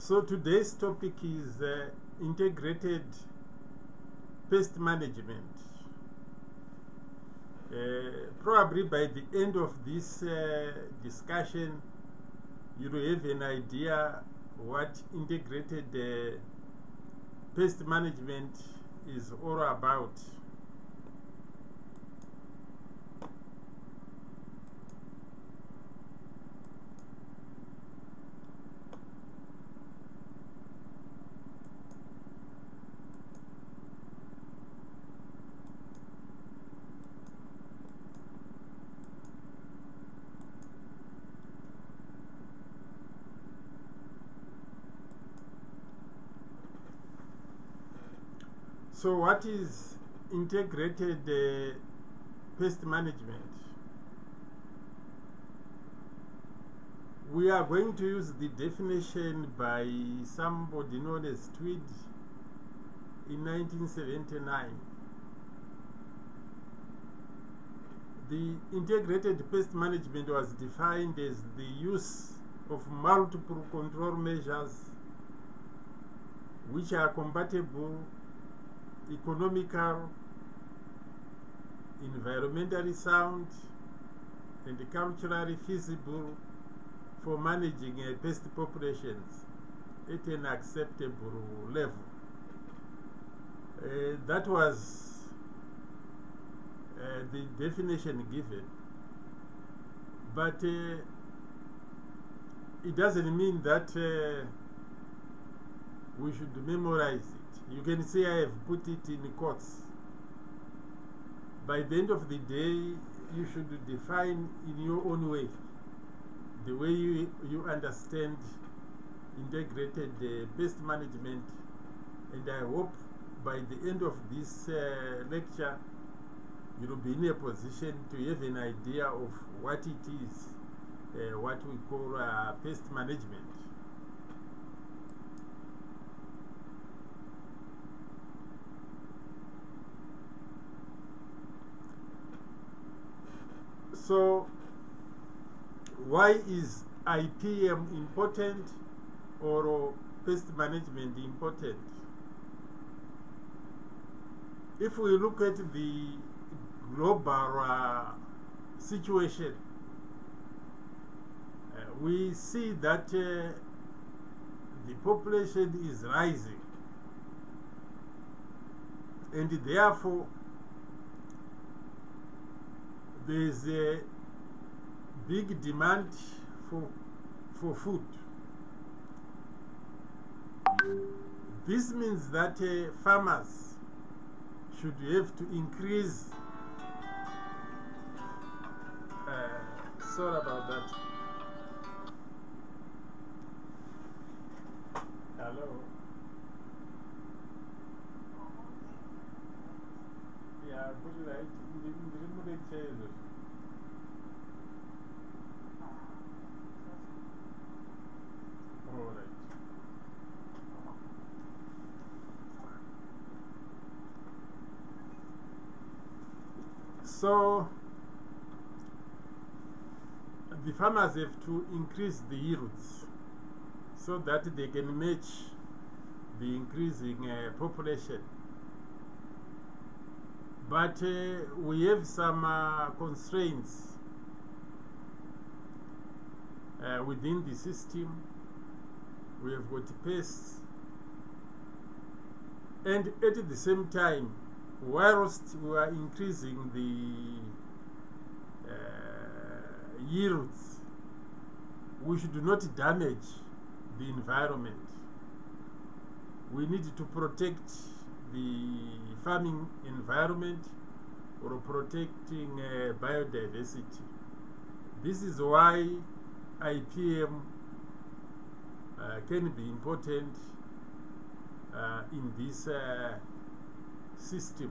So today's topic is integrated pest management. Probably by the end of this discussion, you will have an idea what integrated pest management is all about. So what is integrated pest management? We are going to use the definition by somebody known as Tweed in 1979. The integrated pest management was defined as the use of multiple control measures which are compatible, economical, environmentally sound, and culturally feasible for managing pest populations at an acceptable level. That was the definition given, but it doesn't mean that we should memorize it. You can see I have put it in quotes. By the end of the day, you should define in your own way, the way you understand integrated pest management, and I hope by the end of this lecture, you will be in a position to have an idea of what it is, what we call pest management. So, why is IPM important or pest management important? If we look at the global situation, we see that the population is rising, and therefore there is a big demand for food. This means that farmers should have to increase. Sorry about that. Hello. Yeah, put it right. All right. So the farmers have to increase the yields so that they can match the increasing population. But we have some constraints within the system. We have got pests, and at the same time, whilst we are increasing the yields, we should not damage the environment. We need to protect the farming environment or protecting biodiversity. This is why IPM can be important in this system.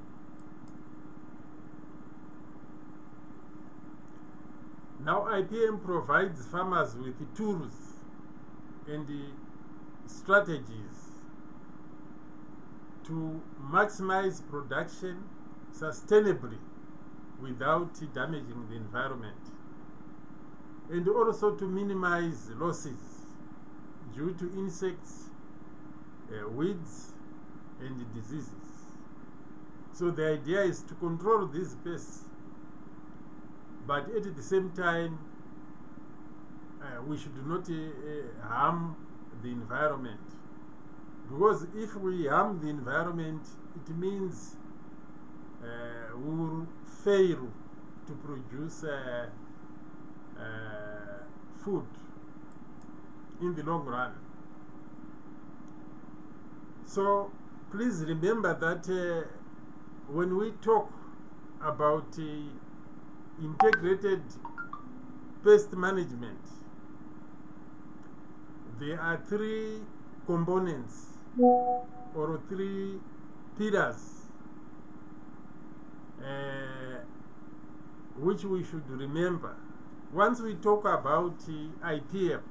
Now IPM provides farmers with the tools and the strategies to maximize production sustainably without damaging the environment, and also to minimize losses due to insects, weeds, and diseases. So the idea is to control these pests, but at the same time, we should not harm the environment. Because if we harm the environment, it means we will fail to produce food in the long run. So please remember that when we talk about integrated pest management, there are three components or three pillars which we should remember. Once we talk about IPM,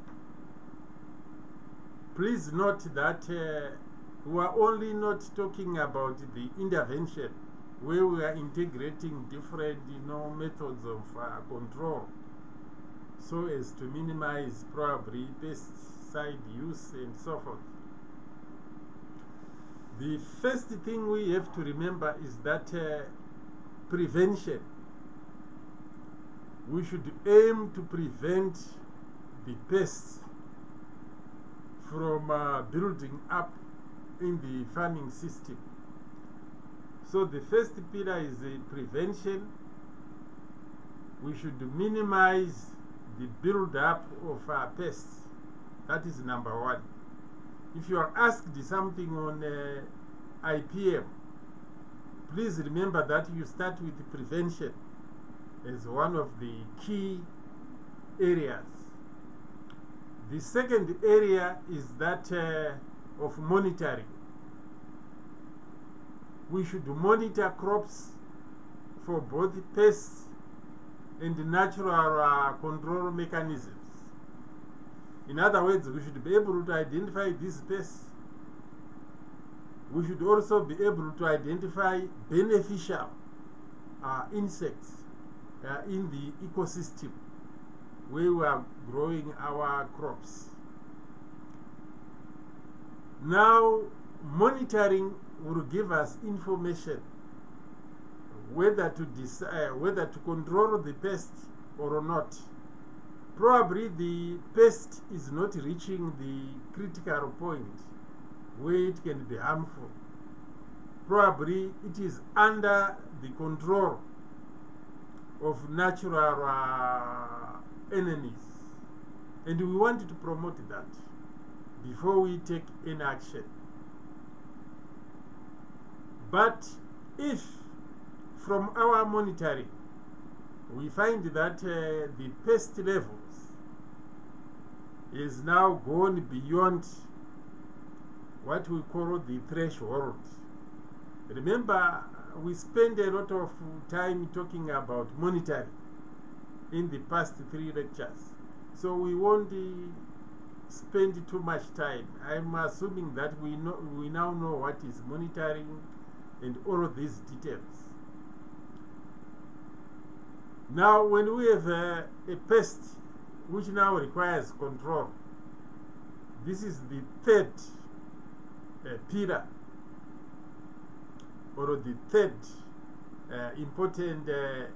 please note that we are only not talking about the intervention where we are integrating different methods of control so as to minimize probably pesticide use and so forth. The first thing we have to remember is that prevention. We should aim to prevent the pests from building up in the farming system. So the first pillar is prevention. We should minimize the build-up of pests. That is number one. If you are asked something on IPM, please remember that you start with prevention as one of the key areas. The second area is that of monitoring. We should monitor crops for both pests and natural control mechanisms. In other words, we should be able to identify these pests. We should also be able to identify beneficial insects in the ecosystem where we are growing our crops. Now, monitoring will give us information whether to control the pest or not. Probably the pest is not reaching the critical point where it can be harmful. Probably it is under the control of natural enemies, and we want to promote that before we take any action. But if from our monitoring we find that the pest levels is now gone beyond what we call the threshold. Remember, we spent a lot of time talking about monitoring in the past 3 lectures, so we won't spend too much time. I'm assuming that we now know what is monitoring and all of these details. Now, when we have a pest which now requires control, this is the third pillar, or the third important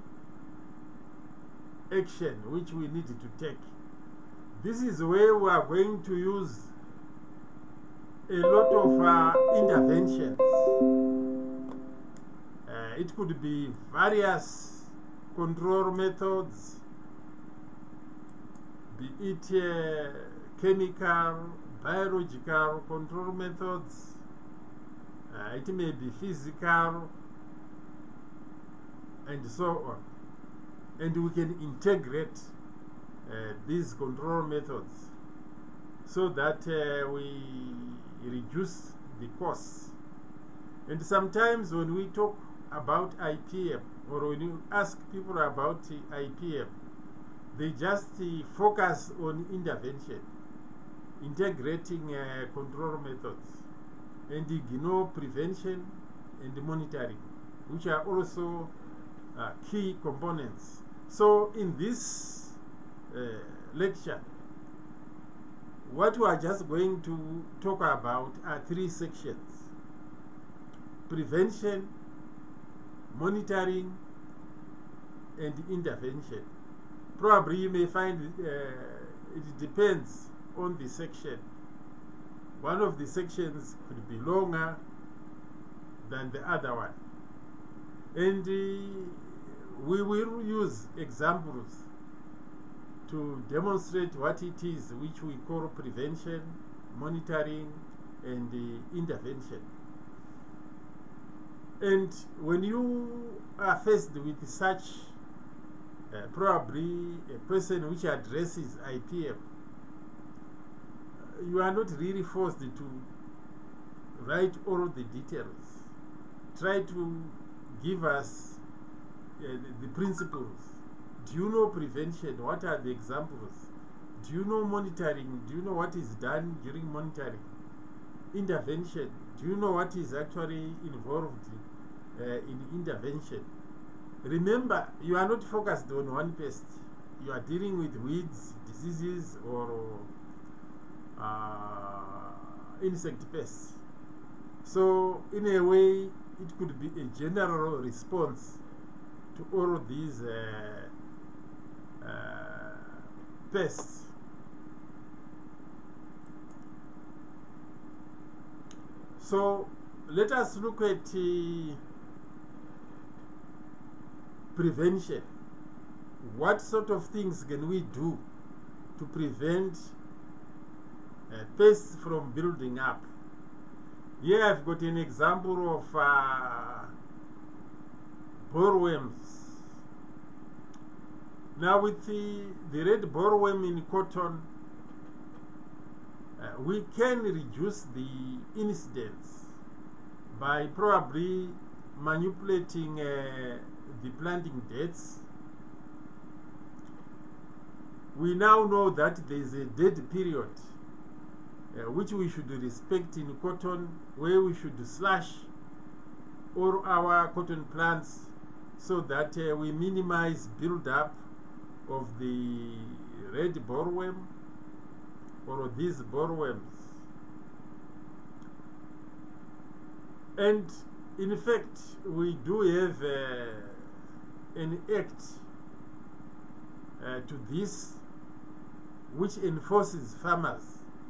action which we need to take. This is where we are going to use a lot of interventions. It could be various control methods, be it chemical, biological control methods. It may be physical, and so on. And we can integrate these control methods so that we reduce the costs. And sometimes when we talk about IPM, or when you ask people about IPM, they just focus on intervention, integrating control methods, and ignore prevention and monitoring, which are also key components. So in this lecture, what we are just going to talk about are three sections: prevention, monitoring, and intervention. Probably you may find it depends on the section. One of the sections could be longer than the other one. And we will use examples to demonstrate what it is which we call prevention, monitoring, and intervention. And when you are faced with such probably a person which addresses IPM, you are not really forced to write all the details. Try to give us the principles. Do you know prevention? What are the examples? Do you know monitoring? Do you know what is done during monitoring? Intervention. Do you know what is actually involved in intervention? Remember, you are not focused on one pest. You are dealing with weeds, diseases, or insect pests. So, in a way, it could be a general response to all of these pests. So, let us look at prevention. What sort of things can we do to prevent pests from building up? Here I've got an example of bollworms. Now with the red bollworm in cotton, we can reduce the incidence by probably manipulating the planting dates. We now know that there is a dead period which we should respect in cotton, where we should slash all our cotton plants so that we minimize build-up of the red bollworm or these bollworms. And in fact, we do have an act to this which enforces farmers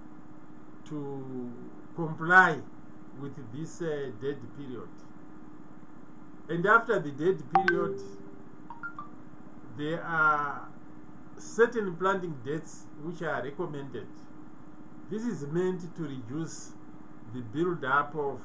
to comply with this dead period. And after the dead period, there are certain planting dates which are recommended. This is meant to reduce the build-up of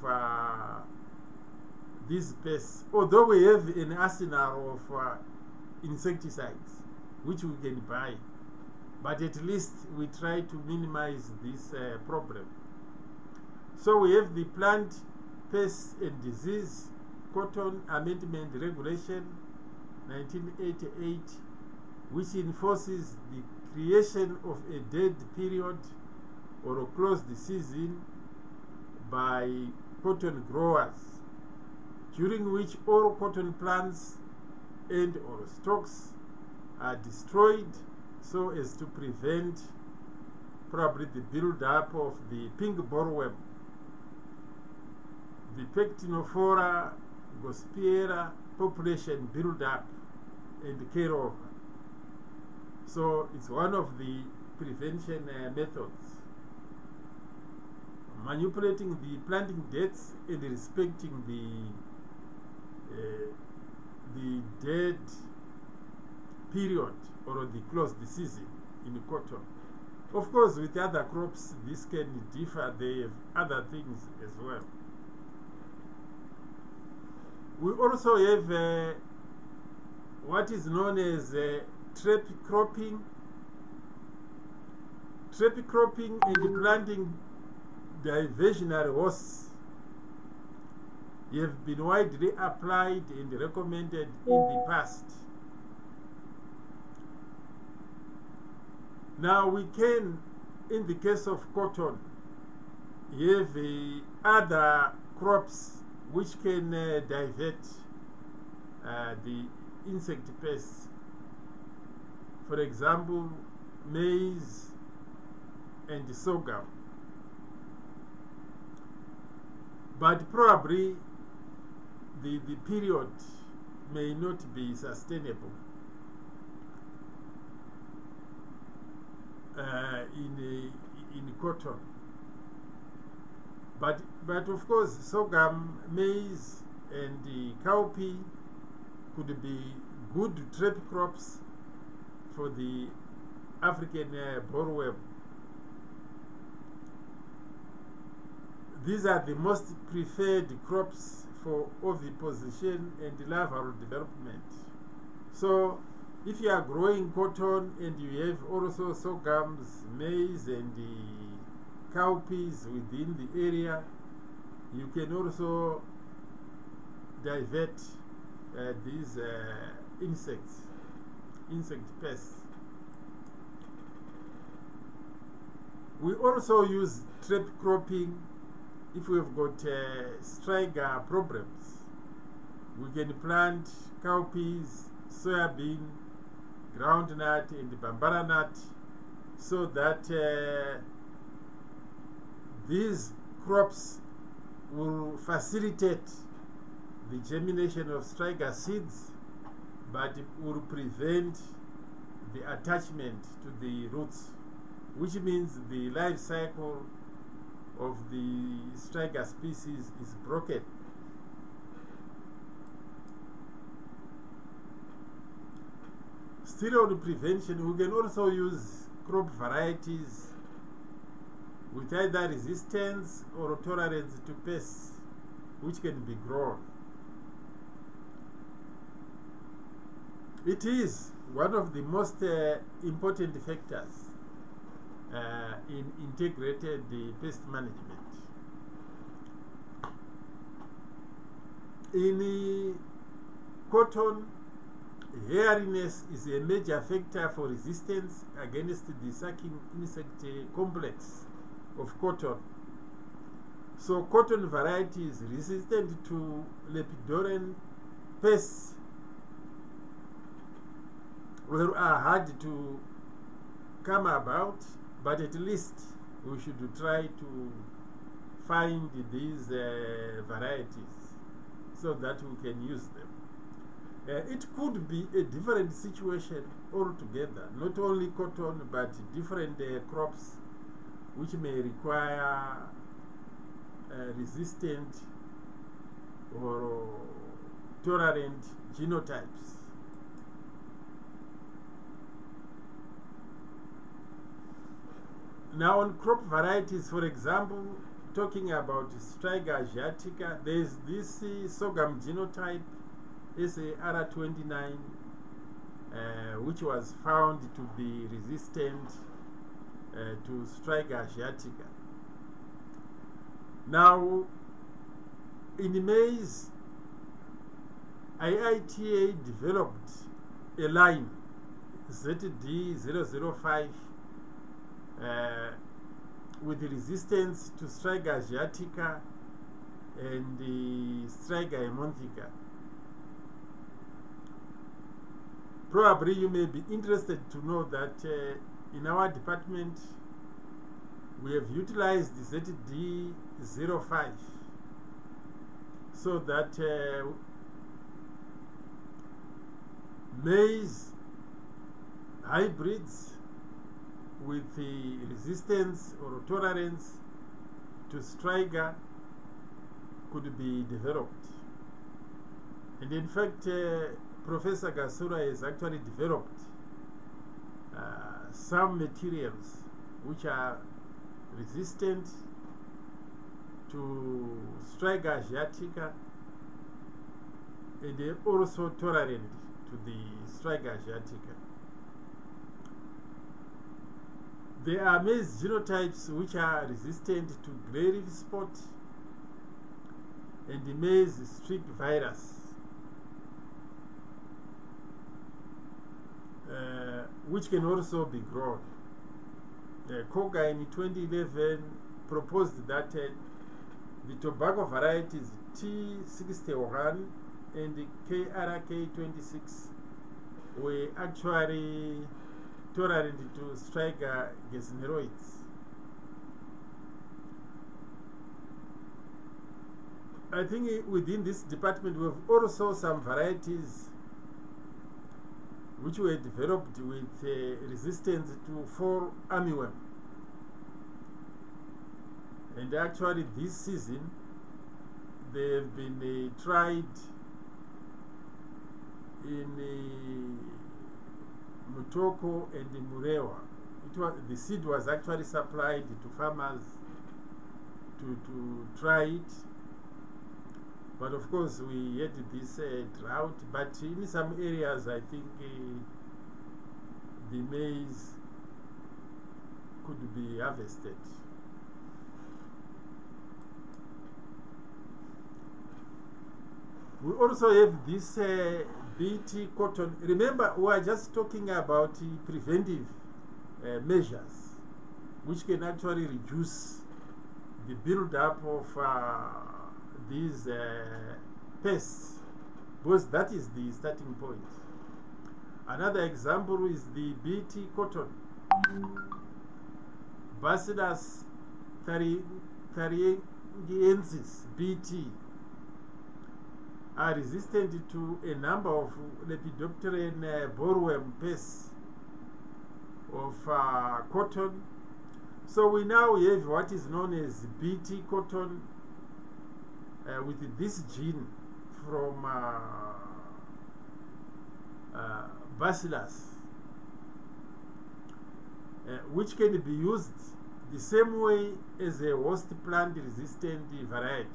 these pests, although we have an arsenal of insecticides which we can buy, but at least we try to minimize this problem. So we have the Plant Pest and Disease Cotton Amendment Regulation 1988, which enforces the creation of a dead period or a closed season by cotton growers, during which all cotton plants and or stocks are destroyed so as to prevent probably the build-up of the pink bollworm, the Pectinophora gospera population build-up and care of. So it's one of the prevention methods. Manipulating the planting dates and respecting the dead period or the closed season in cotton. Of course, with other crops, this can differ. They have other things as well. We also have what is known as trap cropping. Trap cropping and planting diversionary hosts have been widely applied and recommended in the past. Now we can, in the case of cotton, have other crops which can divert the insect pests. For example, maize, and sorghum. But probably the period may not be sustainable in cotton. But of course, sorghum, maize, and cowpea could be good trap crops for the African bollworm. These are the most preferred crops for oviposition and larval development. So if you are growing cotton and you have also sorghums, maize, and cowpeas within the area, you can also divert these insect pests. We also use trap cropping if we've got striga problems. We can plant cowpeas, soybean, groundnut, and bambara nut, so that these crops will facilitate the germination of striga seeds, but it will prevent the attachment to the roots, which means the life cycle of the striga species is broken. Still on prevention, we can also use crop varieties with either resistance or tolerance to pests, which can be grown. It is one of the most important factors in integrated pest management. In cotton, hairiness is a major factor for resistance against the sucking insect complex of cotton. So cotton varieties resistant to lepidolent pests are hard to come about, but at least we should try to find these varieties so that we can use them. It could be a different situation altogether, not only cotton, but different crops which may require resistant or tolerant genotypes. Now on crop varieties, for example, talking about Striga asiatica, there is this sorghum genotype SAR29, which was found to be resistant to Striga asiatica. Now, in maize, IITA developed a line, ZD005, with resistance to Striga asiatica and Striga emontica. Probably you may be interested to know that in our department we have utilized ZD05 so that maize hybrids with the resistance or tolerance to Striga could be developed. And in fact, Professor Gasura has actually developed some materials which are resistant to Striga asiatica and also tolerant to the Striga asiatica. There are maize genotypes which are resistant to grey leaf spot and the maize streak virus, which can also be grown. Koga in 2011 proposed that the tobacco varieties T61 and KRK26 were actually tolerant to Striga gesneroids. I think within this department we have also some varieties which were developed with resistance to fall armyworm. And actually this season they have been tried in Mutoko and Murewa. The seed was actually supplied to farmers to try it, but of course we had this drought. But in some areas I think the maize could be harvested. We also have this BT cotton. Remember, we are just talking about preventive measures which can actually reduce the build-up of these pests, because that is the starting point. Another example is the BT cotton. Bacillus thuringiensis BT are resistant to a number of Lepidopteran bollworm pests of cotton. So we now have what is known as BT cotton with this gene from Bacillus, which can be used the same way as a host plant resistant variety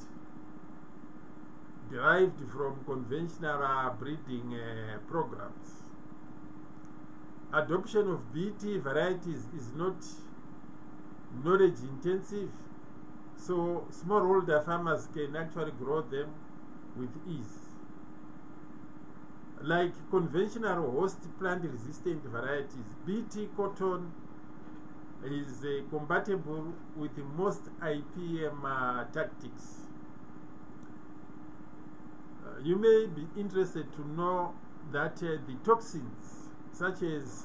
derived from conventional breeding programs. Adoption of BT varieties is not knowledge intensive, so smallholder farmers can actually grow them with ease. Like conventional host plant resistant varieties, BT cotton is compatible with most IPM tactics. You may be interested to know that the toxins such as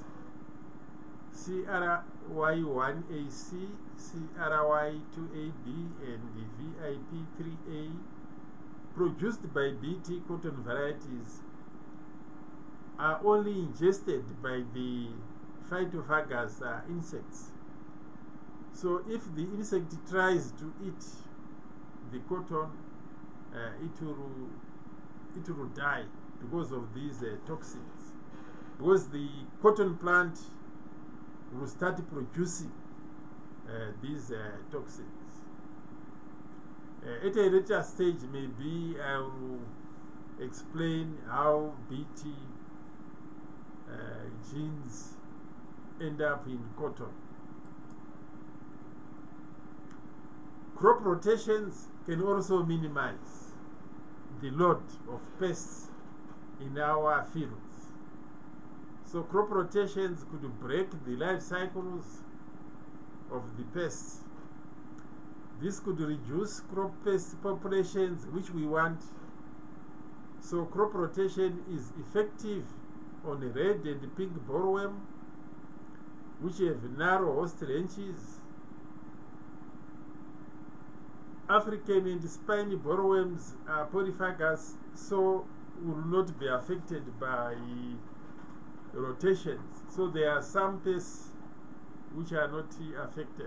CRY1AC, CRY2AB, and the VIP3A produced by BT cotton varieties are only ingested by the phytophagous insects. So if the insect tries to eat the cotton, it will die because of these toxins, because the cotton plant will start producing these toxins. At a later stage, maybe I will explain how BT genes end up in cotton. Crop rotations can also minimize the load of pests in our fields. So crop rotations could break the life cycles of the pests. This could reduce crop pest populations, which we want. So crop rotation is effective on red and pink bollworm, which have narrow host ranges. African and spiny bollworms are polyphagous, so will not be affected by rotations. So there are some pests which are not affected.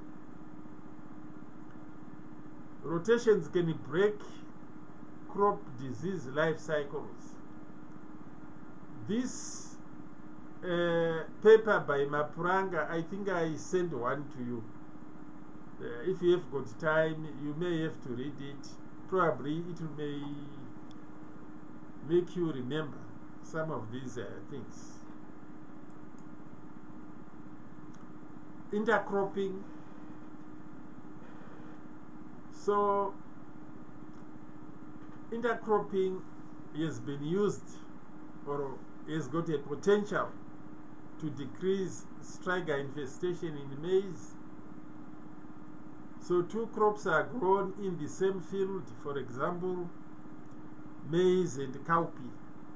Rotations can break crop disease life cycles. This paper by Mapuranga, I think I sent one to you. If you have got time, you may have to read it. Probably it may make you remember some of these things. Intercropping. So intercropping has been used, or has got a potential to decrease striga infestation in maize. So two crops are grown in the same field, for example, maize and cowpea.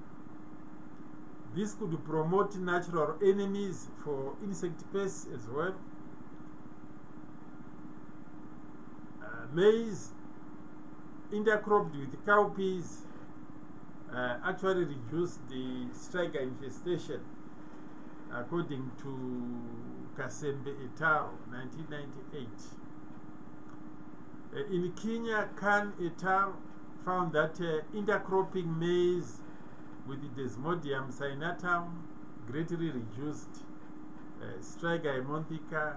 This could promote natural enemies for insect pests as well. Maize intercropped with cowpeas actually reduced the striker infestation, according to Kasembe et al., 1998. In Kenya, Khan et al. Found that intercropping maize with Desmodium cynatum greatly reduced Striga hemanthica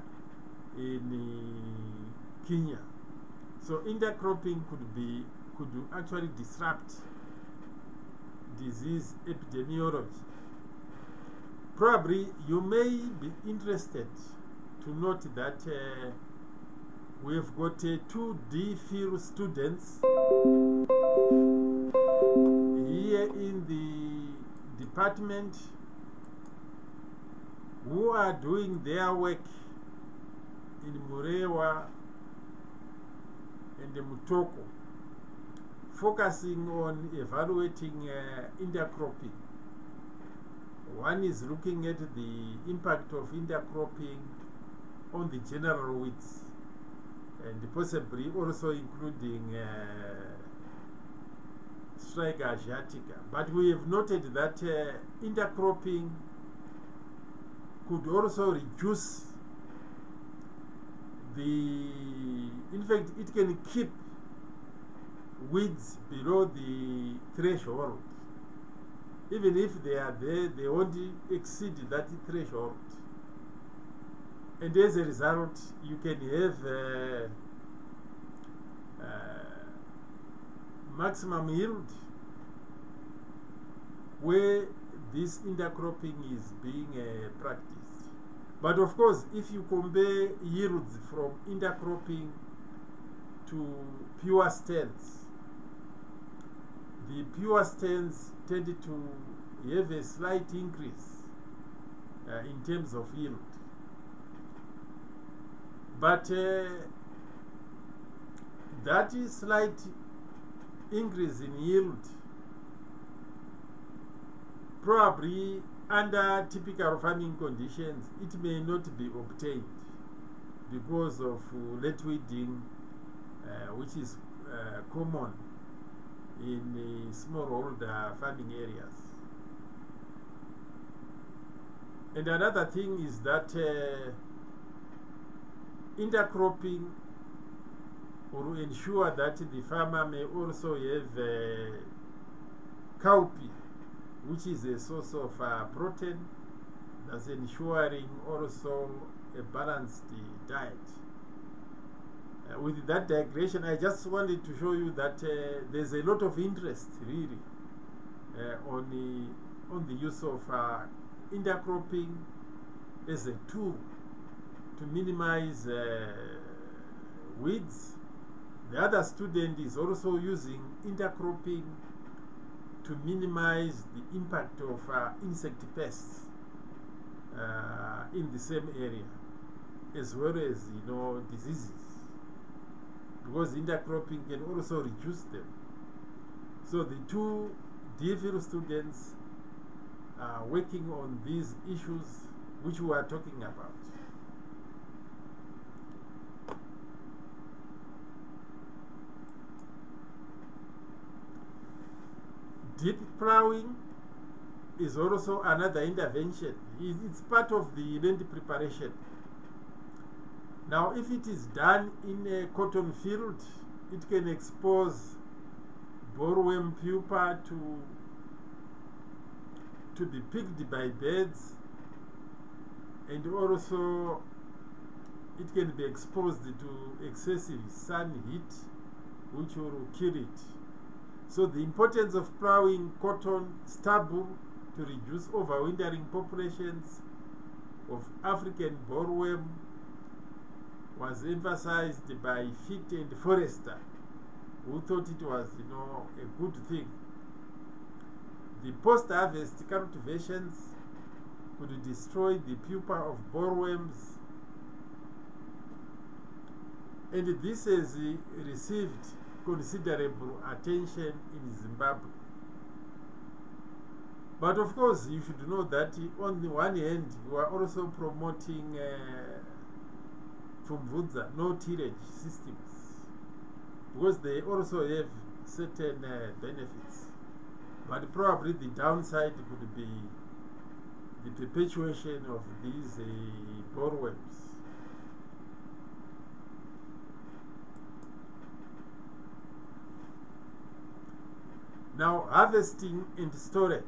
in Kenya. So intercropping could actually disrupt disease epidemiology. Probably you may be interested to note that we've got 2 DPhil students here in the department who are doing their work in Murewa and Mutoko, focusing on evaluating intercropping. One is looking at the impact of intercropping on the general weeds, and possibly also including Striga asiatica. But we have noted that intercropping could also reduce in fact, it can keep weeds below the threshold. Even if they are there, they won't exceed that threshold. And as a result, you can have maximum yield where this intercropping is being practiced. But of course, if you compare yields from intercropping to pure stands, the pure stands tend to have a slight increase in terms of yield. But that is slight increase in yield probably under typical farming conditions it may not be obtained because of late weeding, which is common in smallholder farming areas. And another thing is that intercropping will ensure that the farmer may also have cowpea, which is a source of protein, thus ensuring also a balanced diet. With that digression, I just wanted to show you that there's a lot of interest really on the use of intercropping as a tool to minimize weeds. The other student is also using intercropping to minimize the impact of insect pests in the same area, as well as diseases, because intercropping can also reduce them. So the 2 DPhil students are working on these issues which we are talking about. Deep plowing is also another intervention. It's part of the land preparation. Now, if it is done in a cotton field, it can expose bollworm pupa to be picked by birds, and also it can be exposed to excessive sun heat, which will kill it. So the importance of plowing cotton stubble to reduce overwintering populations of African bollworm was emphasized by Fitt and Forrester, who thought it was, a good thing. The post-harvest cultivations could destroy the pupa of bollworms, and this has received considerable attention in Zimbabwe. But of course, you should know that on the one hand, you are also promoting Pfumvudza, no tillage systems. because they also have certain benefits. But probably the downside could be the perpetuation of these bollworms. Now, harvesting and storage.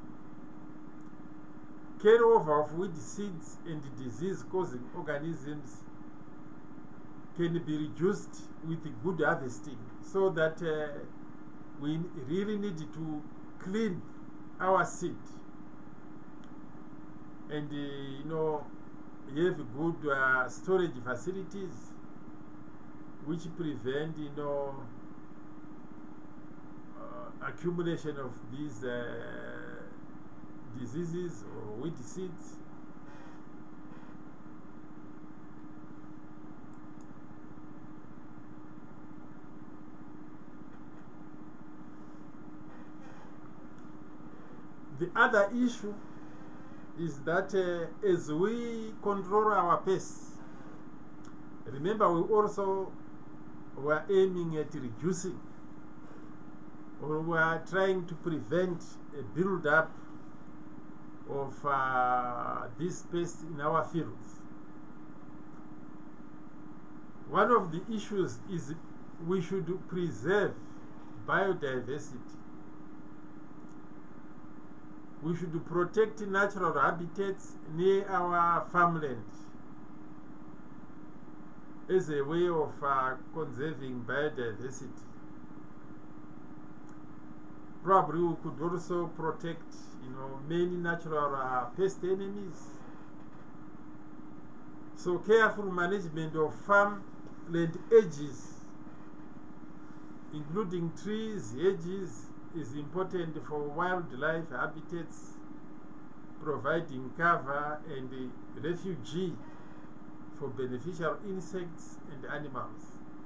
Carryover of weed seeds and disease-causing organisms can be reduced with good harvesting, so that we really need to clean our seed and have good storage facilities which prevent accumulation of these diseases or weed seeds. The other issue is that as we control our pests, remember we also were aiming at reducing, or we are trying to prevent a build-up of these pests in our fields. One of the issues is we should preserve biodiversity. We should protect natural habitats near our farmland as a way of conserving biodiversity. Probably we could also protect, many natural pest enemies. So careful management of farmland edges, including trees, hedges, is important for wildlife habitats, providing cover and refuge for beneficial insects and animals.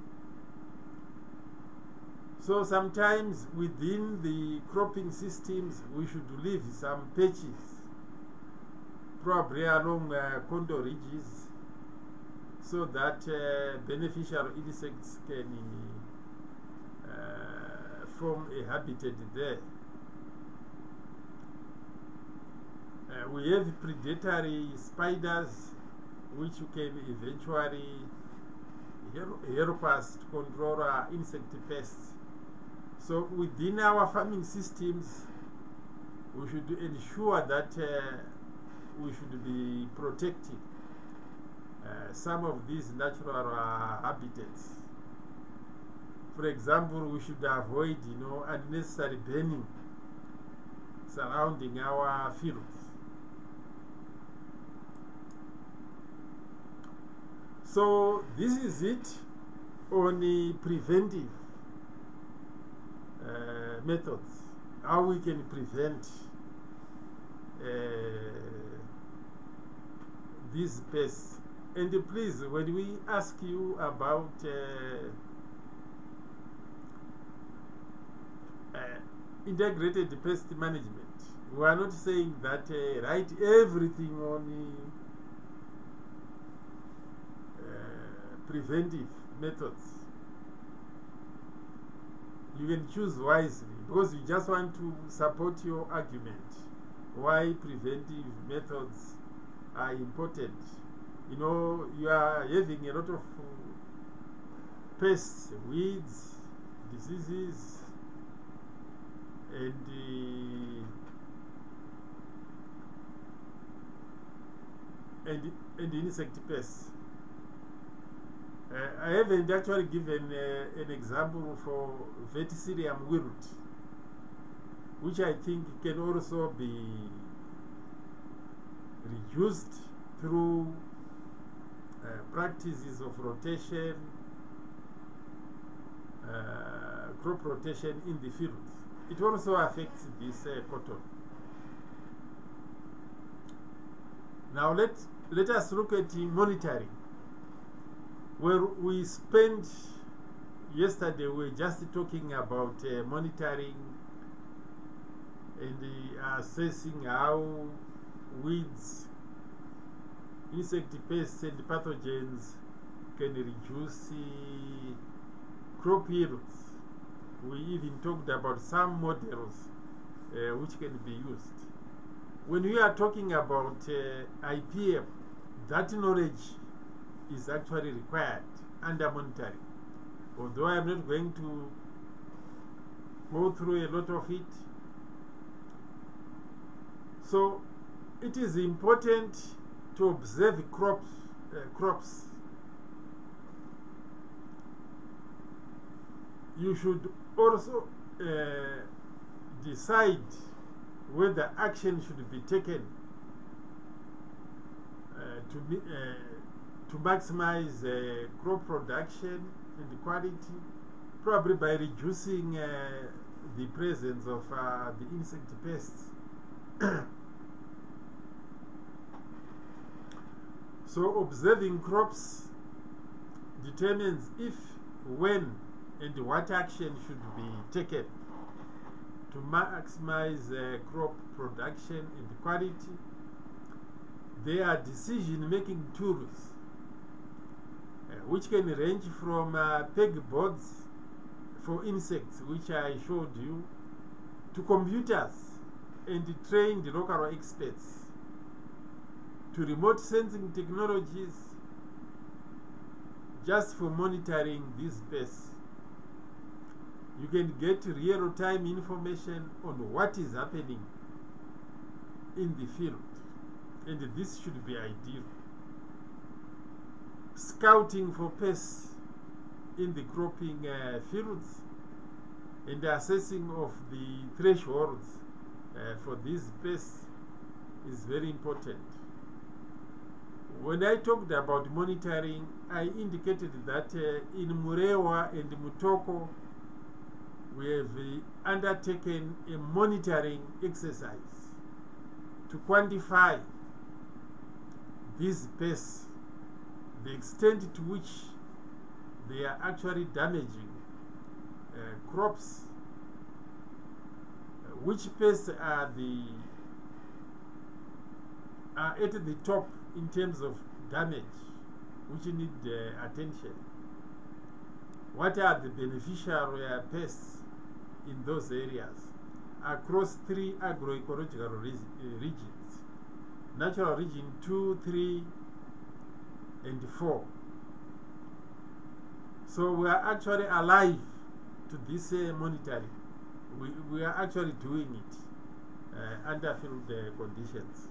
So sometimes within the cropping systems we should leave some patches, probably along condo ridges, so that beneficial insects can form a habitat there. We have predatory spiders which can eventually help us to control insect pests. So within our farming systems, we should ensure that we should be protecting some of these natural habitats. For example, we should avoid, unnecessary burning surrounding our fields. So this is it on the preventive methods, how we can prevent these pests. And please, when we ask you about integrated pest management, we are not saying that write everything on preventive methods. You can choose wisely, because you just want to support your argument why preventive methods are important. You are having a lot of pests, weeds, diseases, and insect pests. I haven't actually given an example for verticillium wilt, which I think can also be reduced through practices of rotation, crop rotation in the fields. It also affects this cotton. Now let us look at the monitoring, where we spent yesterday. We were just talking about monitoring and assessing how weeds, insect pests and pathogens can reduce crop yields. We even talked about some models which can be used. When we are talking about IPM, that knowledge is actually required under monitoring. Although I am not going to go through a lot of it. So it is important to observe crops. You should also decide whether action should be taken to maximize crop production and quality, probably by reducing the presence of the insect pests. So observing crops determines if, when, and what action should be taken to maximize crop production and quality. There are decision-making tools which can range from pegboards for insects, which I showed you, to computers and trained local experts, to remote sensing technologies just for monitoring these pests. You can get real-time information on what is happening in the field, and this should be ideal. Scouting for pests in the cropping fields and assessing of the thresholds for these pests is very important. When I talked about monitoring, I indicated that in Murewa and Mutoko, we have undertaken a monitoring exercise to quantify these pests, the extent to which they are actually damaging crops, which pests are at the top in terms of damage, which need attention. What are the beneficial pests in those areas across 3 agroecological regions: natural region 2, 3, and 4. So we are actually alive to this monitoring. We are actually doing it under field conditions.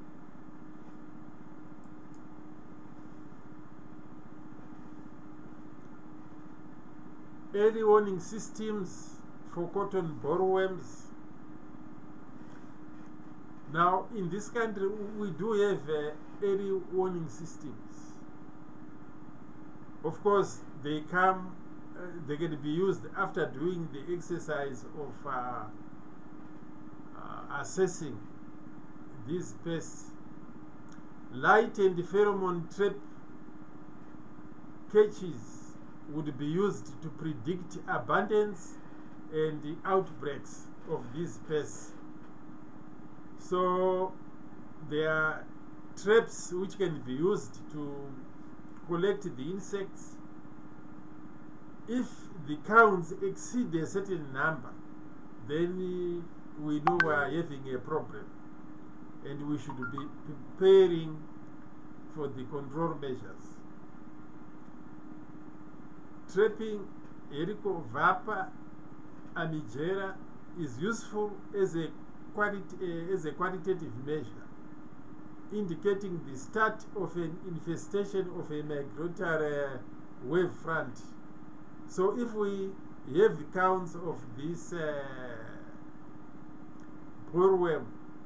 Early warning systems for cotton bollworms. Now, in this country, we do have early warning systems. Of course, they can be used after doing the exercise of assessing these pests. Light and pheromone trap catches would be used to predict abundance and the outbreaks of these pests. So there are traps which can be used to collect the insects. If the counts exceed a certain number, then we know we are having a problem, and we should be preparing for the control measures. Trapping Helicobacter amigera is useful as a qualitative measure, indicating the start of an infestation of a migratory wave front. So if we have the counts of this bollworm,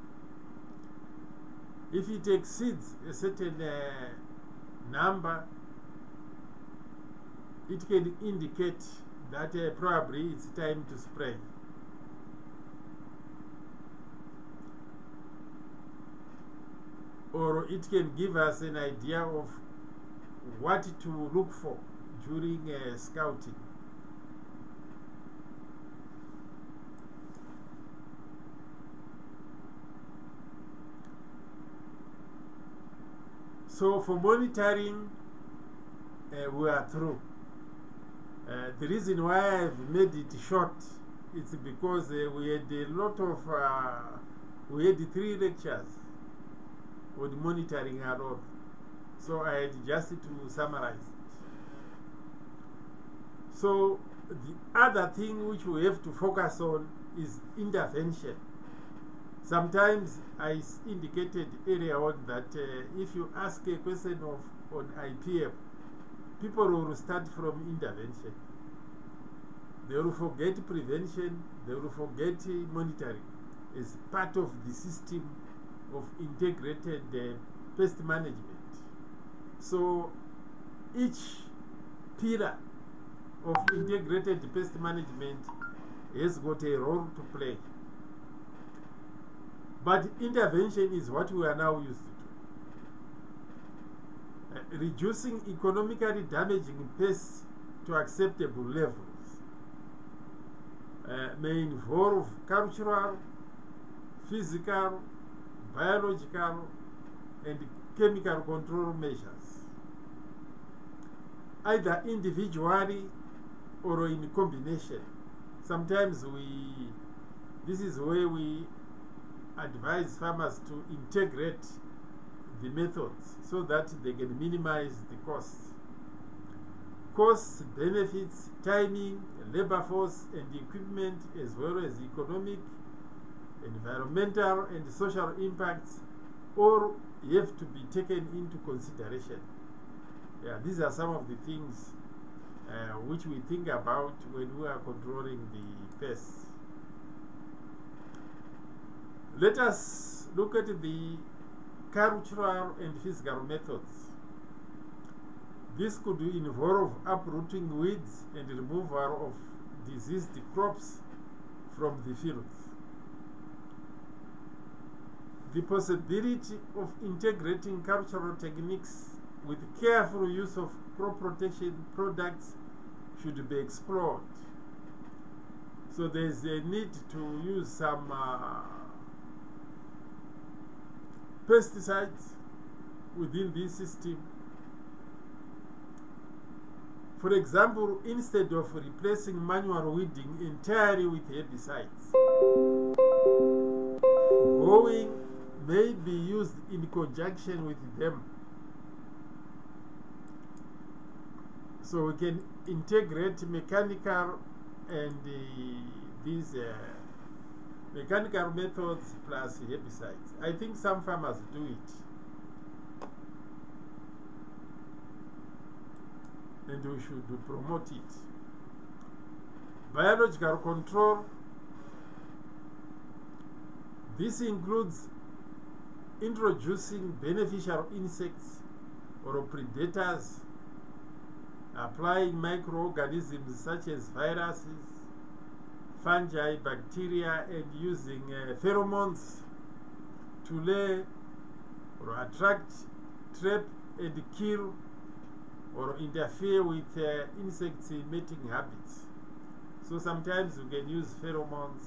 if it exceeds a certain number, it can indicate that probably it's time to spray. Or it can give us an idea of what to look for during scouting. So for monitoring, we are through. The reason why I've made it short is because we had a lot of, we had 3 lectures on monitoring alone. So I had just to summarize it. So the other thing which we have to focus on is intervention. Sometimes I indicated earlier on that if you ask a question on IPM, people will start from intervention. They will forget prevention, they will forget monitoring as part of the system of integrated pest management. So each pillar of integrated pest management has got a role to play. But intervention is what we are now used to. Reducing economically damaging pests to acceptable levels may involve cultural, physical, biological, and chemical control measures, either individually or in combination. Sometimes this is where we advise farmers to integrate the methods so that they can minimize the costs. Costs, benefits, timing, labor force and equipment, as well as economic, environmental and social impacts, all have to be taken into consideration. Yeah, these are some of the things which we think about when we are controlling the pests. Let us look at the cultural and physical methods. This could involve uprooting weeds and removal of diseased crops from the fields. The possibility of integrating cultural techniques with careful use of crop protection products should be explored. So there is a need to use some pesticides within this system. For example, instead of replacing manual weeding entirely with herbicides, hoeing may be used in conjunction with them. So we can integrate mechanical and these mechanical methods plus herbicides. I think some farmers do it. And we should promote it. Biological control. This includes introducing beneficial insects or predators, applying microorganisms such as viruses, fungi, bacteria, and using pheromones to lay or attract, trap, and kill or interfere with insects' mating habits. So sometimes you can use pheromones.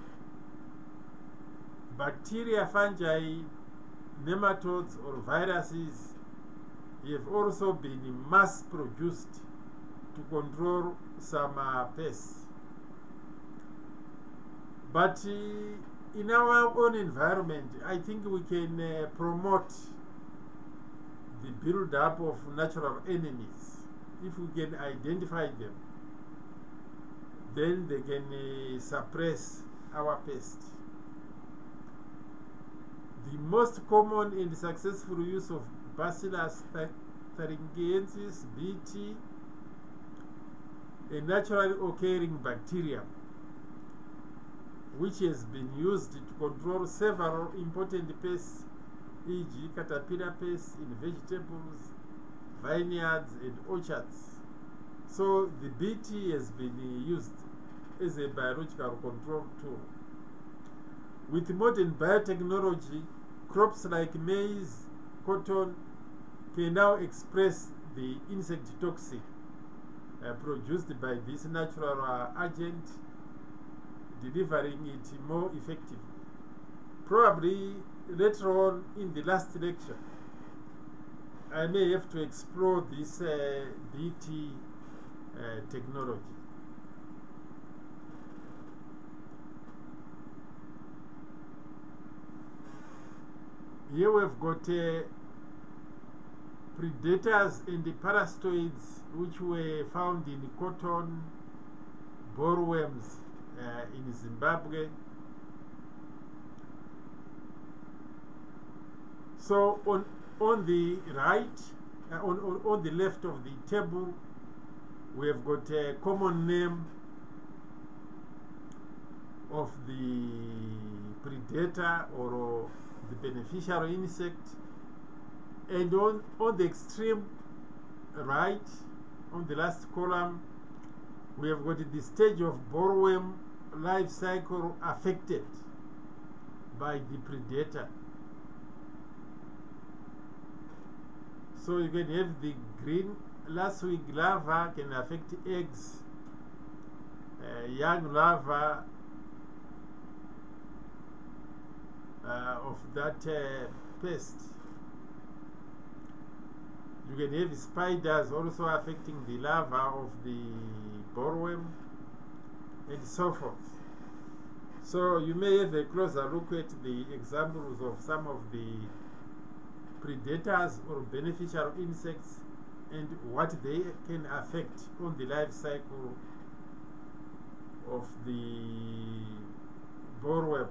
Bacteria, fungi, nematodes, or viruses have also been mass produced to control some pests. But in our own environment, I think we can promote the build-up of natural enemies. If we can identify them, then they can suppress our pests. The most common and successful use of Bacillus thuringiensis, BT, a naturally occurring bacterium, which has been used to control several important pests, e.g. caterpillar pests in vegetables, vineyards, and orchards. So the BT has been used as a biological control tool. With modern biotechnology, crops like maize, cotton can now express the insect toxin produced by this natural agent, delivering it more effectively. Probably later on in the last lecture, I may have to explore this BT technology. Here we've got predators and the parasitoids which were found in cotton, bollworms in Zimbabwe. So on the right, on the left of the table, we have got a common name of the predator or the beneficial insect, and on the extreme right, on the last column, we have got the stage of bollworm life cycle affected by the predator. So you can have the green last-week larva can affect eggs, young larva of that pest. You can have spiders also affecting the larva of the bollworm, and so forth. So you may have a closer look at the examples of some of the predators or beneficial insects and what they can affect on the life cycle of the bollworm.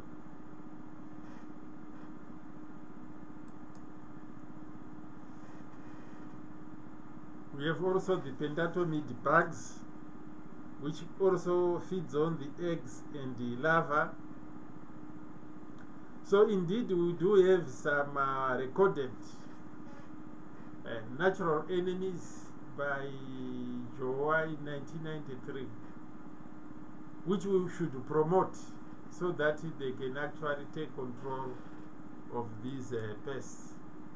We have also the pentatomid bugs, which also feeds on the eggs and the larvae. So indeed we do have some recorded natural enemies by Joa in 1993, which we should promote so that they can actually take control of these pests.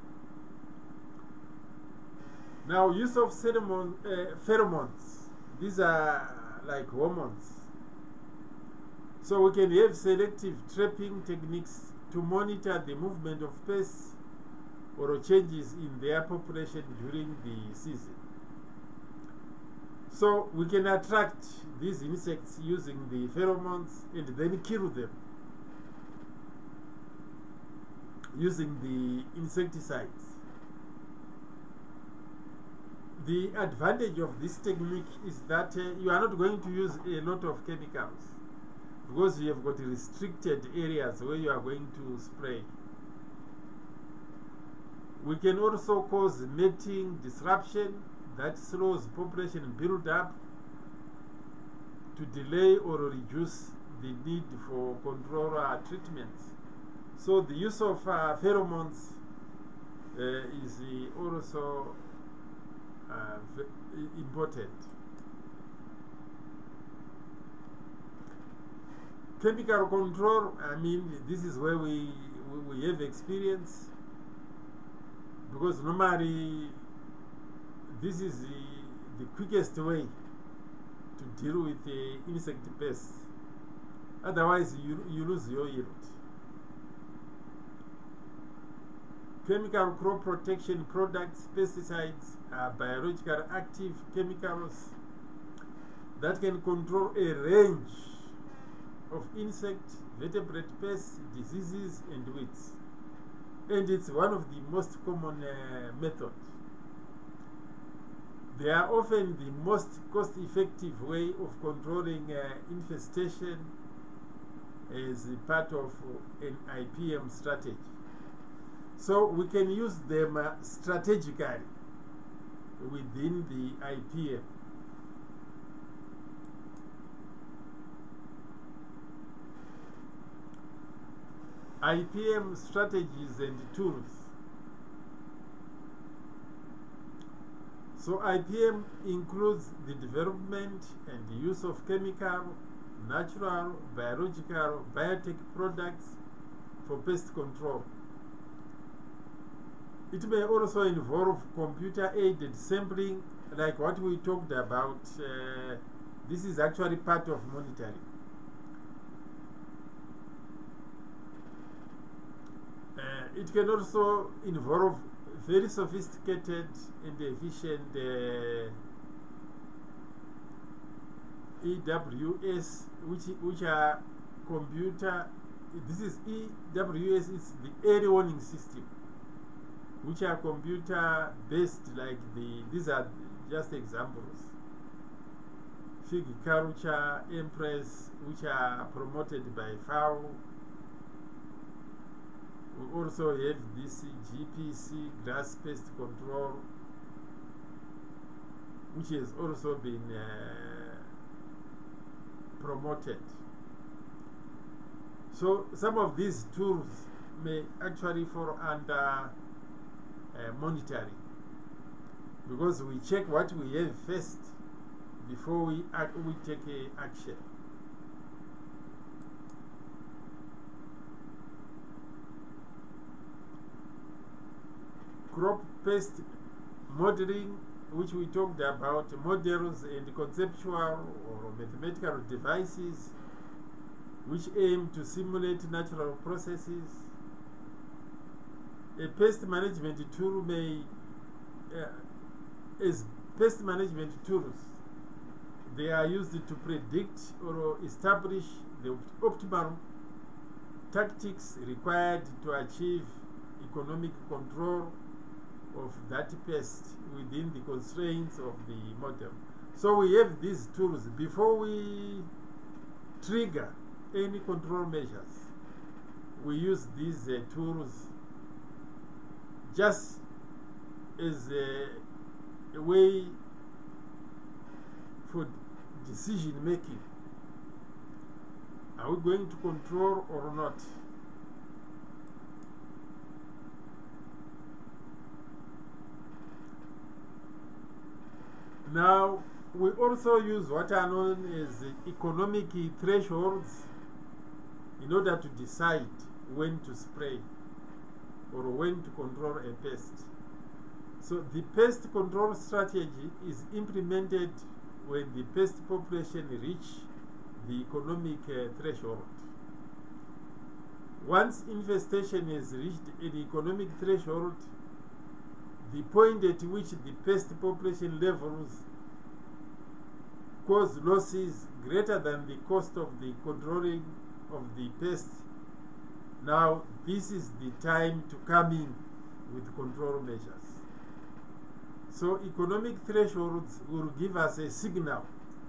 Now, use of pheromones. These are like hormones. So we can have selective trapping techniques to monitor the movement of pests or changes in their population during the season. So we can attract these insects using the pheromones and then kill them using the insecticides. The advantage of this technique is that you are not going to use a lot of chemicals because you have got restricted areas where you are going to spray. We can also cause mating disruption that slows population build-up to delay or reduce the need for control treatments. So the use of pheromones is also important. Chemical control, I mean, this is where we have experience, because normally this is the quickest way to deal with the insect pests. Otherwise you lose your yield. Chemical crop protection products, pesticides, are biological active chemicals that can control a range of insect, vertebrate pests, diseases, and weeds. And it's one of the most common methods. They are often the most cost-effective way of controlling infestation as a part of an IPM strategy. So we can use them strategically within the IPM. IPM strategies and tools. So IPM includes the development and the use of chemical, natural, biological, biotech products for pest control. It may also involve computer-aided sampling, like what we talked about. This is actually part of monitoring. It can also involve very sophisticated and efficient EWS, which are computer. This is EWS. It's the early warning system, which are computer based. Like these are just examples. Fig Culture, Empress, which are promoted by FAO. We also have this GPC, Grass Pest Control, which has also been promoted. So some of these tools may actually fall under monitoring, because we check what we have first before we take action. Crop pest modeling, which we talked about, models and conceptual or mathematical devices which aim to simulate natural processes. A pest management tool may, as pest management tools, they are used to predict or establish the optimal tactics required to achieve economic control of that pest within the constraints of the model. So we have these tools before we trigger any control measures. We use these tools just as a way for decision making. Are we going to control or not? Now, we also use what are known as economic thresholds in order to decide when to spray or when to control a pest. So the pest control strategy is implemented when the pest population reach the economic threshold. Once infestation has reached an economic threshold, the point at which the pest population levels cause losses greater than the cost of the controlling of the pest, now this is the time to come in with control measures. So economic thresholds will give us a signal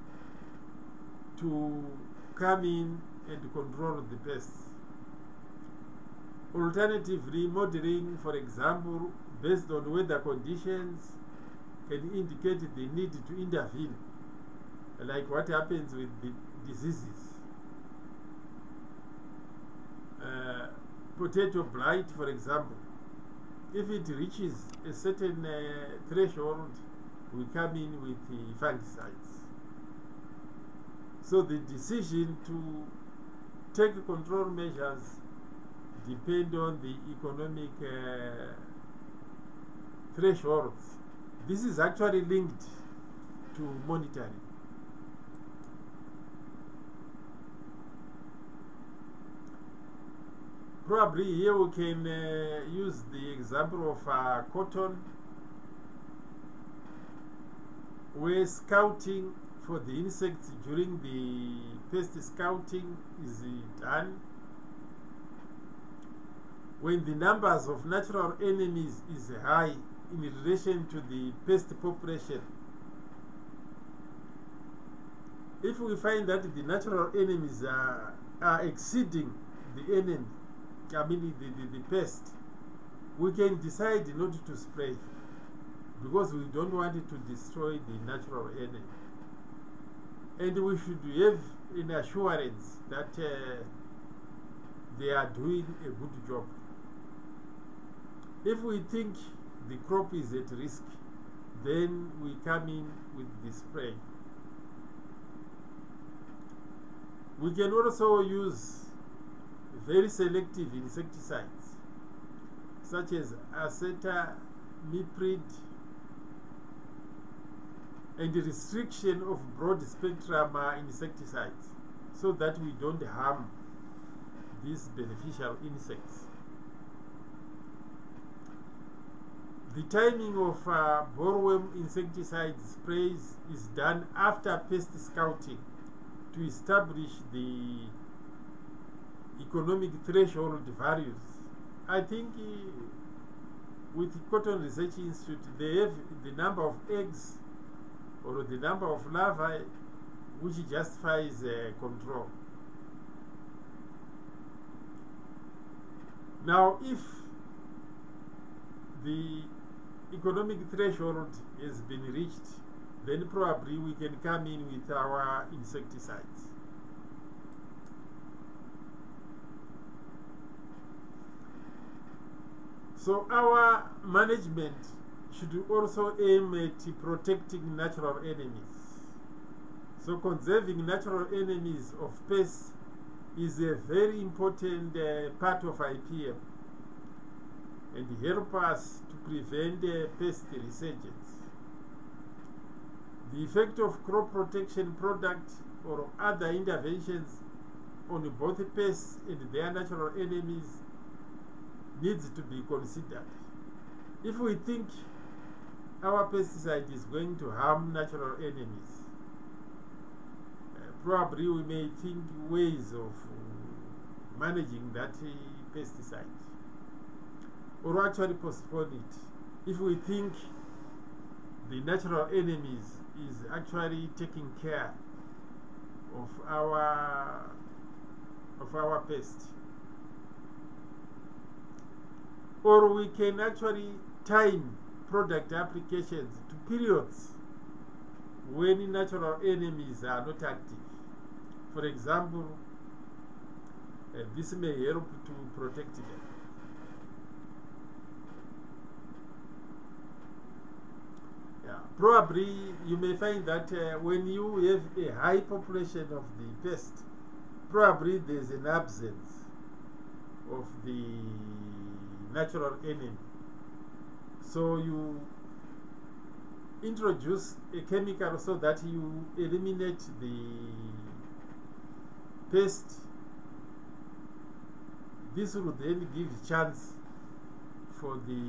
to come in and control the pests. Alternatively, modeling, for example, based on weather conditions, can indicate the need to intervene, like what happens with the diseases. Potato blight, for example, if it reaches a certain threshold, we come in with the fungicides. So the decision to take control measures depend on the economic thresholds. This is actually linked to monitoring. Probably here we can use the example of cotton, where scouting for the insects during the pest scouting is done. When the numbers of natural enemies is high in relation to the pest population, if we find that the natural enemies are exceeding the enemy, the pest, we can decide not to spray, because we don't want it to destroy the natural enemy. And we should have an assurance that they are doing a good job. If we think the crop is at risk, then we come in with the spray. We can also use very selective insecticides, such as acetamiprid, and the restriction of broad spectrum insecticides, so that we don't harm these beneficial insects. The timing of bollworm insecticide sprays is done after pest scouting, to establish the economic threshold values. I think with Cotton Research Institute, they have the number of eggs or the number of larvae which justifies control. Now, if the economic threshold has been reached, then probably we can come in with our insecticides. So our management should also aim at protecting natural enemies. So conserving natural enemies of pests is a very important part of IPM and help us to prevent pest resurgence. The effect of crop protection products or other interventions on both pests and their natural enemies needs to be considered. If we think our pesticide is going to harm natural enemies, probably we may think ways of managing that pesticide, or actually postpone it. If we think the natural enemies is actually taking care of our pest, or we can actually time product applications to periods when natural enemies are not active. For example, this may help to protect them. Yeah, probably you may find that when you have a high population of the pest, probably there's an absence of the natural enemy. So you introduce a chemical so that you eliminate the pest. This will then give chance for the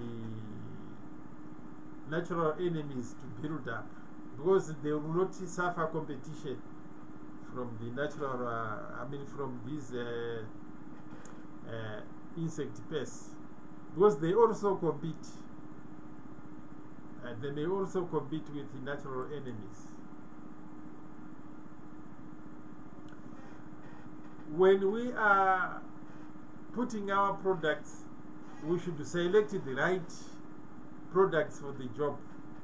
natural enemies to build up, because they will not suffer competition from the natural, from these insect pests, because they also compete. They may also compete with the natural enemies. When we are putting our products, we should select the right products for the job.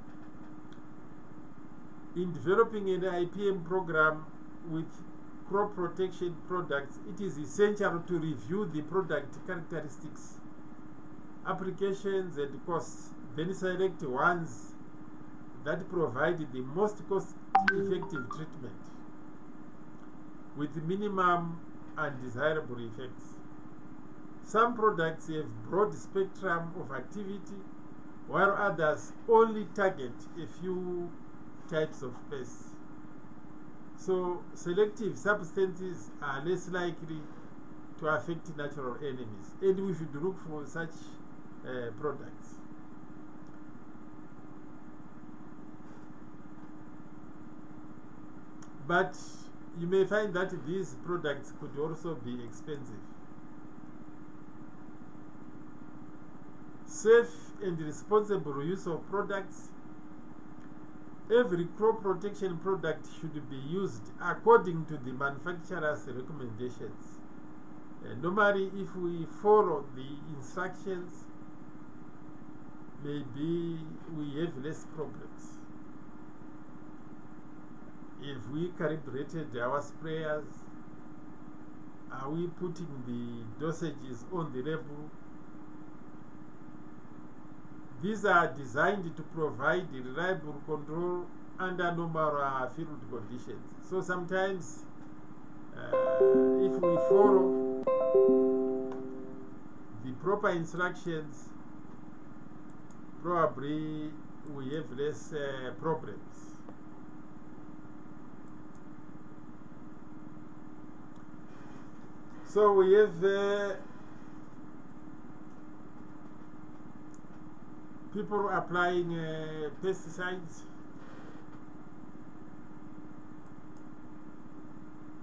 In developing an IPM program with crop protection products, it is essential to review the product characteristics, applications, and costs. Then select ones that provide the most cost-effective treatment with minimum undesirable effects. Some products have broad spectrum of activity, while others only target a few types of pests. So selective substances are less likely to affect natural enemies, and we should look for such products. But you may find that these products could also be expensive. Safe and responsible use of products. Every crop protection product should be used according to the manufacturer's recommendations. Normally, if we follow the instructions, maybe we have less problems. If we calibrated our sprayers, are we putting the dosages on the label? These are designed to provide reliable control under normal field conditions. So sometimes, if we follow the proper instructions, probably we have less problems. So we have people applying pesticides.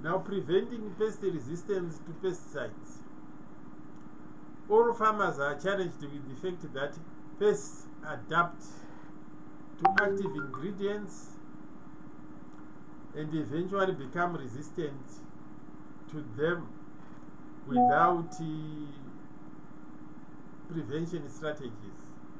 Now, preventing pest resistance to pesticides. All farmers are challenged with the fact that pests adapt to active ingredients and eventually become resistant to them without prevention strategies.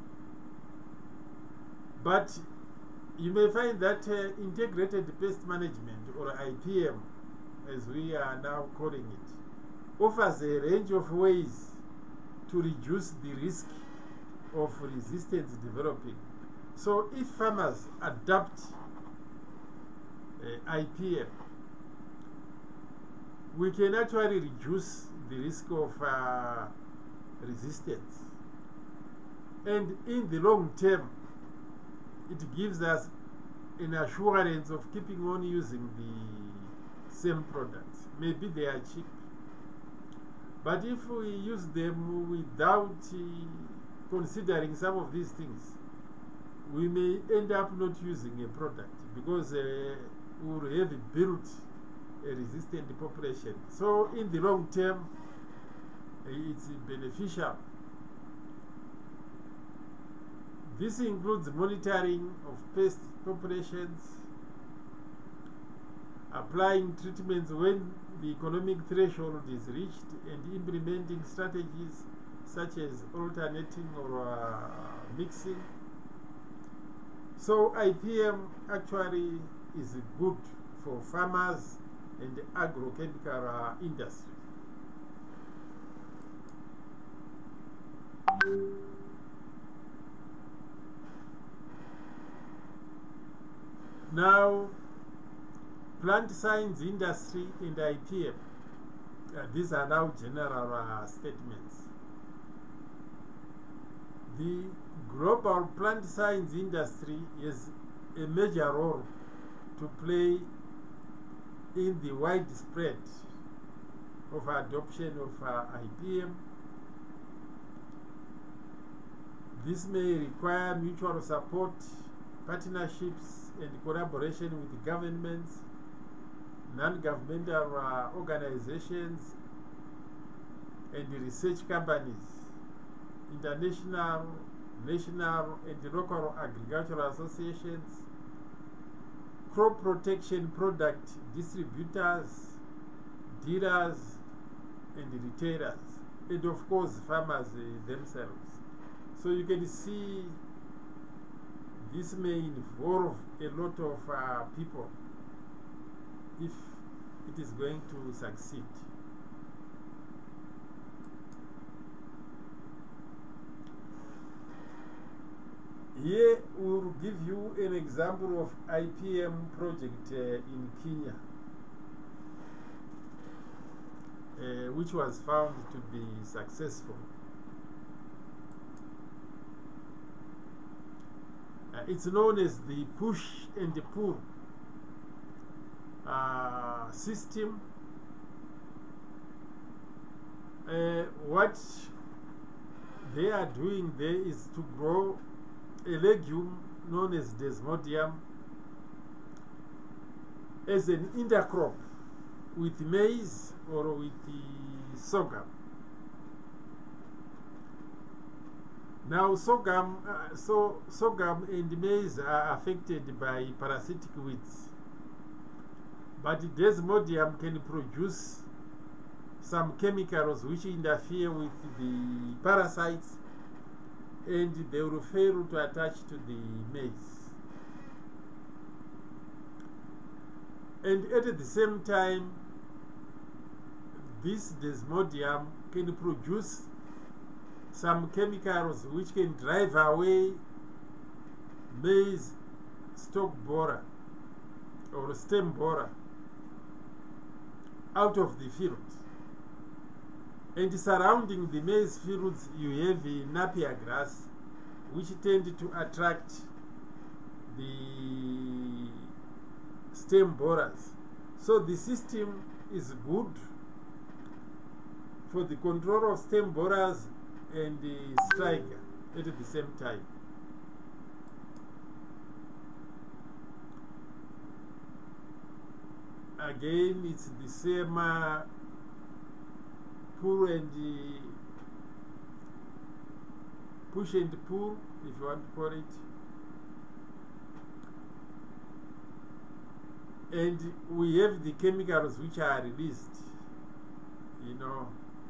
But you may find that integrated pest management, or IPM as we are now calling it, offers a range of ways to reduce the risk of resistance developing. So if farmers adopt IPM, we can actually reduce the risk of resistance. And in the long term, it gives us an assurance of keeping on using the same products. Maybe they are cheap, but if we use them without considering some of these things, we may end up not using a product because we will have built a resistant population. So in the long term, it's beneficial. This includes monitoring of pest populations, applying treatments when the economic threshold is reached, and implementing strategies such as alternating or mixing. So IPM actually is good for farmers and the agrochemical industry. Now, plant science industry and IPM. These are now general statements. The global plant science industry is a major role to play in the widespread of adoption of IPM. This may require mutual support, partnerships, and collaboration with governments, non-governmental organizations, and research companies, international, national, and local agricultural associations, crop protection product distributors, dealers, and retailers, and of course farmers themselves. So you can see this may involve a lot of people if it is going to succeed. Here we will give you an example of IPM project in Kenya, which was found to be successful. It's known as the push and pull system. What they are doing there is to grow a legume known as Desmodium as an intercrop with maize or with the sorghum. Now, sorghum and maize are affected by parasitic weeds, but Desmodium can produce some chemicals which interfere with the parasites, and they will fail to attach to the maize. And at the same time, this Desmodium can produce some chemicals which can drive away maize stalk borer or stem borer out of the field. And surrounding the maize fields, you have napier grass, which tend to attract the stem borers. So the system is good for the control of stem borers and the striker at the same time. again it's the same pull and push and pull, if you want to call it. And we have the chemicals which are released, you know.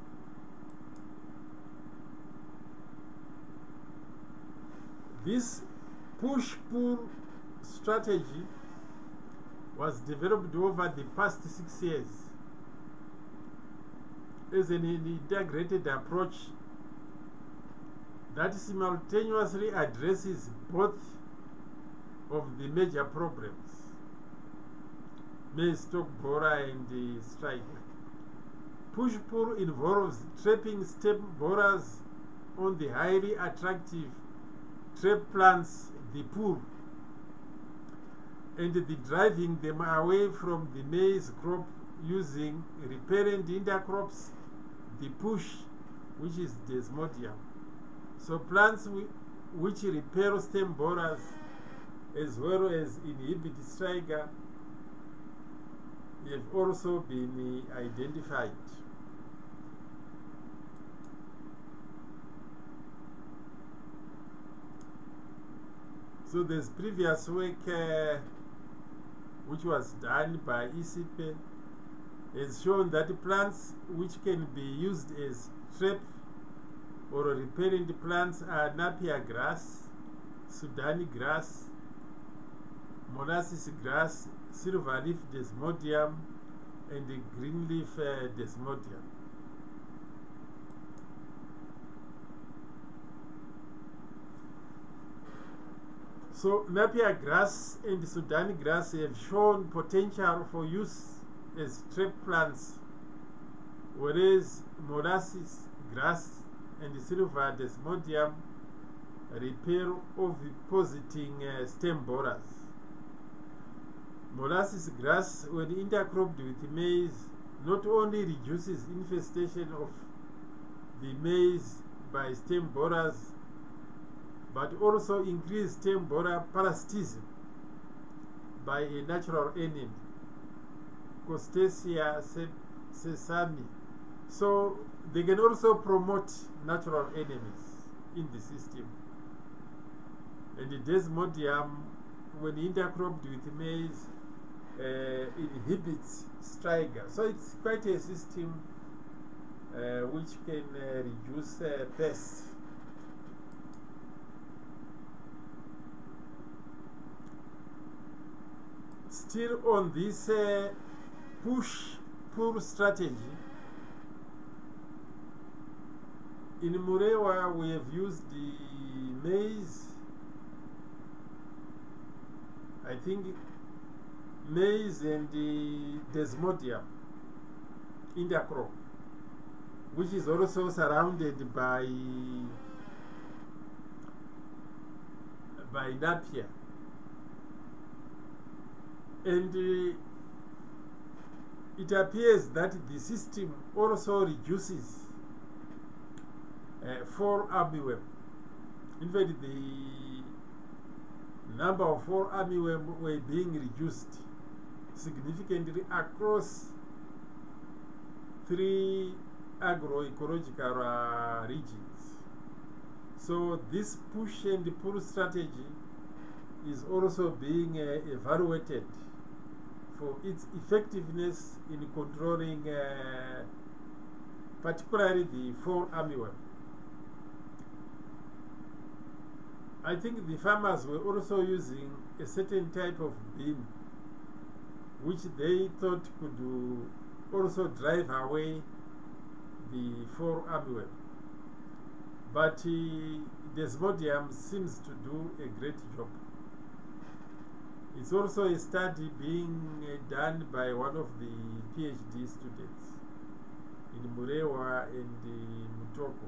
This push-pull strategy was developed over the past 6 years as an integrated approach that simultaneously addresses both of the major problems, maize stalk borer and striker. Push-pull involves trapping stem borers on the highly attractive trap plants, the pull, and the driving them away from the maize crop using repellent intercrops, the push, which is Desmodium. So plants which repel stem borers as well as inhibit striker have also been identified. So there's previous work which was done by ECP has shown that plants which can be used as trap or repellent plants are Napier grass, Sudani grass, molasses grass, silverleaf Desmodium, and the greenleaf Desmodium. So Napier grass and Sudani grass have shown potential for use as trap plants, whereas molasses grass and silver Desmodium repel ovipositing stem borers. Molasses grass, when intercropped with maize, not only reduces infestation of the maize by stem borers, but also increase stem borer parasitism by a natural enemy, Costacia sesami. So they can also promote natural enemies in the system. And the Desmodium, when intercropped with maize, inhibits striker. So it's quite a system which can reduce pests. Still on this push-pull strategy, in Murewa we have used the maize, I think maize and the Desmodium intercrop, which is also surrounded by Napier. And it appears that the system also reduces fall armyworm. In fact, the number of fall armyworm were being reduced significantly across 3 agroecological regions. So this push and pull strategy is also being evaluated for its effectiveness in controlling particularly the fall armyworm. I think the farmers were also using a certain type of bean which they thought could also drive away the fall armyworm. But Desmodium seems to do a great job. It's also a study being done by one of the PhD students in Murewa and Mutoko.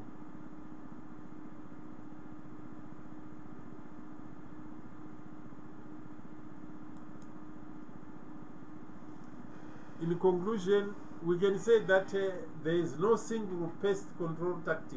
In conclusion, we can say that there is no single pest control tactic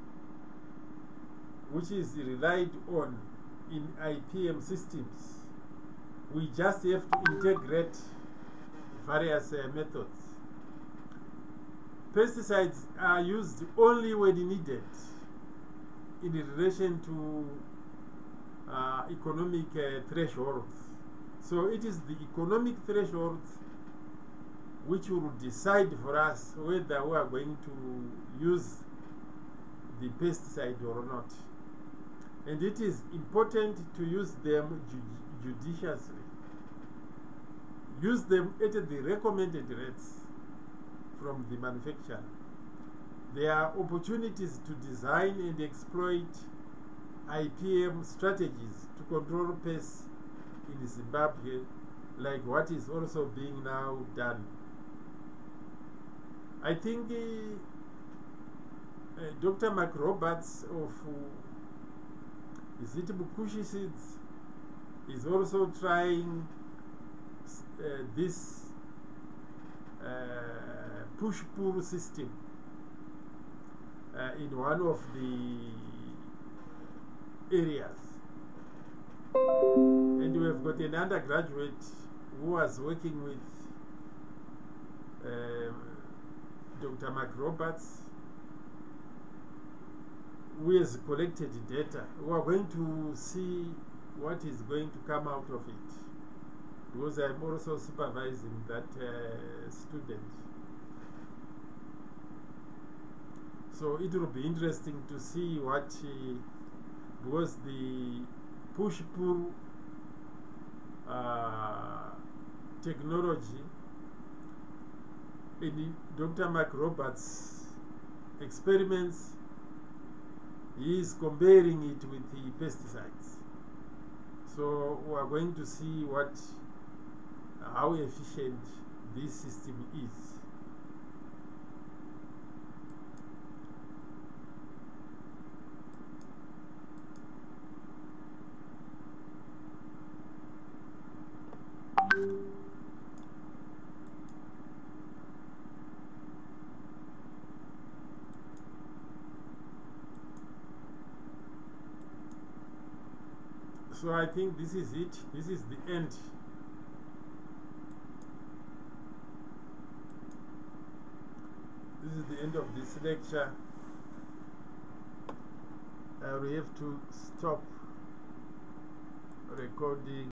which is relied on in IPM systems. We just have to integrate various methods. Pesticides are used only when needed in relation to economic thresholds. So it is the economic thresholds which will decide for us whether we are going to use the pesticide or not. And it is important to use them judiciously. Use them at the recommended rates from the manufacturer. There are opportunities to design and exploit IPM strategies to control pests in Zimbabwe, like what is also being now done. I think Dr. Mark Roberts of is it Bukushi Seeds is also trying this push-pull system in one of the areas. And we have got an undergraduate who was working with Dr. Mark Roberts, who has collected data. We are going to see what is going to come out of it, because I'm also supervising that student. So it will be interesting to see what, because the push-pull technology in Dr. Mark Roberts' experiments, he is comparing it with the pesticides. So we are going to see how efficient this system is. So I think this is it. This is the end. This is the end of this lecture. I will have to stop recording.